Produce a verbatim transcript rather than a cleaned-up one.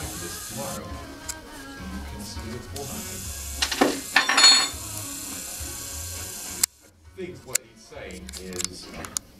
time this tomorrow, so you can see what's going on. I think what he's saying is